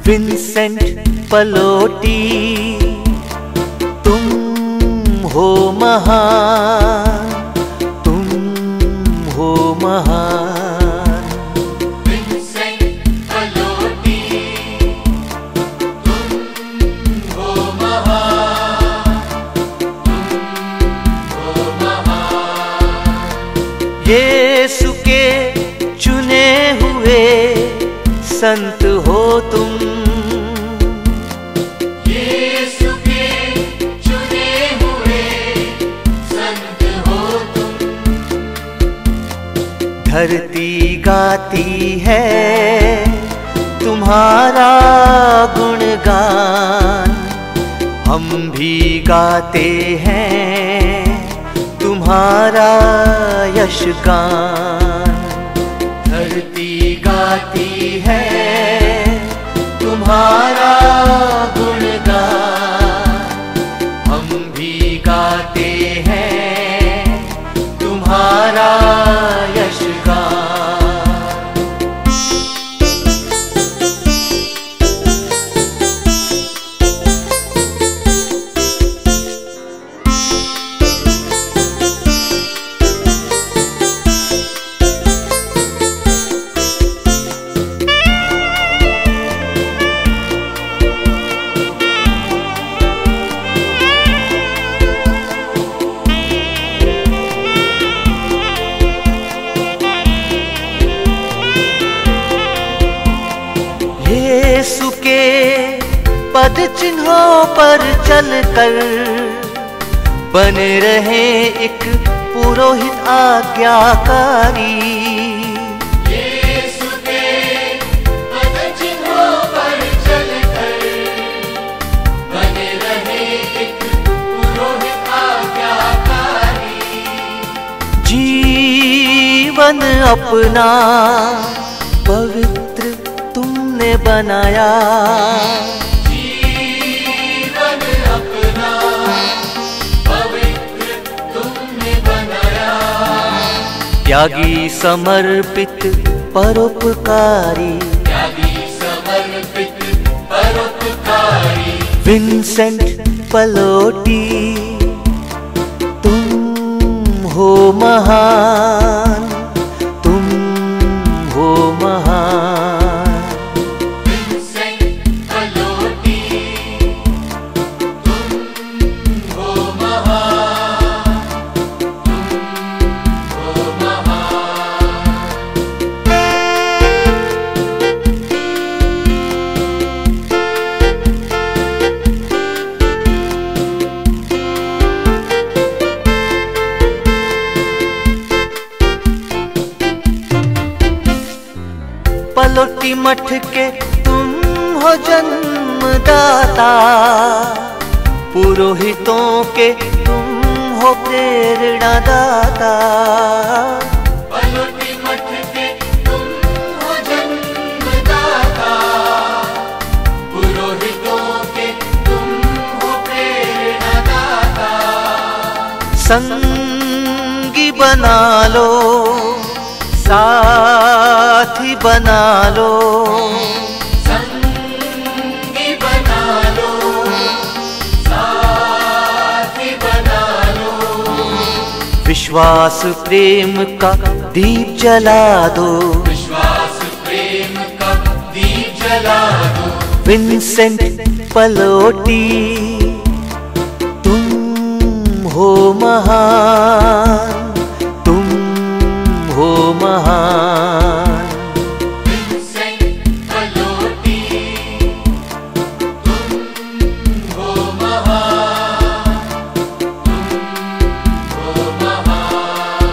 Vincent पलोटी, तुम हो महान, तुम हो महान। विंसेंट पलोटी, तुम हो महान, तुम हो महान। यीशु के चुने हुए संत हो तुम, यीशु के चुने हुए संत हो तुम। धरती गाती है तुम्हारा गुणगान, हम भी गाते हैं तुम्हारा यशगान। धरती गाती है तुम्हारा गुणगान, हम भी गाते हैं तुम्हारा यशगान। यीशु के पद चिन्हों पर चलकर बने रहे एक पुरोहित आज्ञाकारी। यीशु के पद चिन्हों पर चलकर बने रहे एक पुरोहित आज्ञाकारी। जीवन अपना पवित्र तुमने बनाया, जीवन अपना पवित्र तुमने बनाया। त्यागी समर्पित परोपकारी, त्यागी समर्पित परोपकारी। विंसेंट पलोटी, तुम हो महान, तुम हो महान। विंसेंट पलोटी, तुम हो महान, तुम हो महान। पलोटी मठ के तुम हो जन्मदाता, पुरोहितों के तुम हो प्रेरणादाता। पलोटी मठ के तुम हो जन्मदाता, पुरोहितों के तुम हो प्रेरणादाता। संगी बना लो, साथी बना लो, संगी बना लो, साथी बना लो। विश्वास प्रेम का दीप जला दो, विश्वास प्रेम का दीप जला दो। विंसेंट पलोटी, तुम हो महान, तुम हो महान। विंसेंट पलोटी, तुम हो महान, तुम हो महान।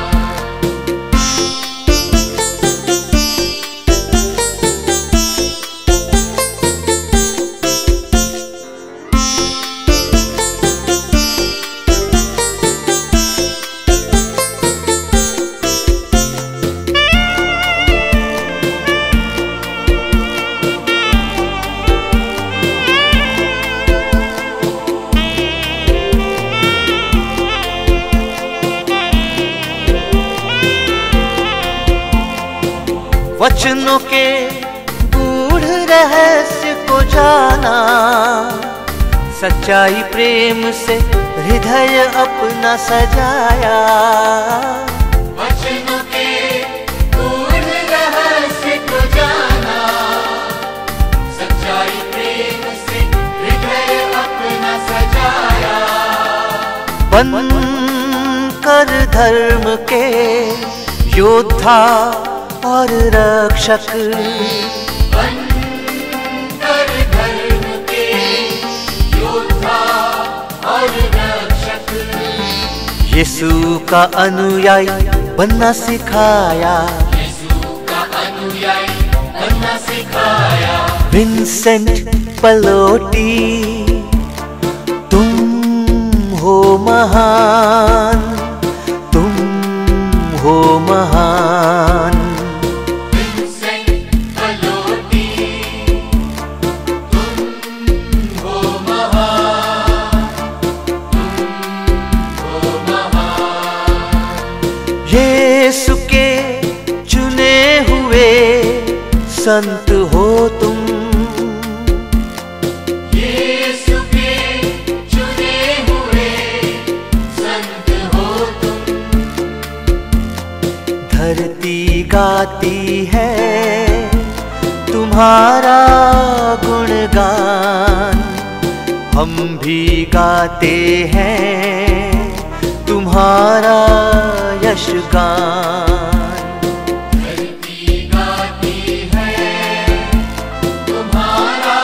वचनों के गूढ़ रहस्य को सच्चाई प्रेम से हृदय अपना सजाया। वचनों के पूर्ण रहस्य को जाना, सच्चाई प्रेम से हृदय अपना सजाया। बनकर धर्म के योद्धा और रक्षक, बनकर धर्म के योद्धा और रक्षक, यीशु का अनुयायी बनना सिखाया। यीशु का अनुयायी बनना सिखाया। विंसेंट पलोटी तुम हो महान, तुम हो महान। विंसेंट पलोटी तुम हो महान, तुम हो महान। यीशु के चुने हुए संत हो तुम, यीशु के चुने हुए संत हो तुम। धरती गाती है तुम्हारा गुणगान, हम भी गाते हैं तुम्हारा यशगान। धरती गाती है तुम्हारा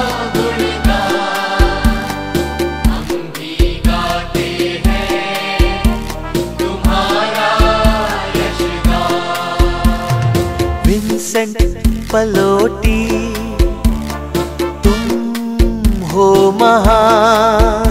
गुणगान, हम भी गाते हैं तुम्हारा यशगान। विंसेंट पलोटी तुम हो महान।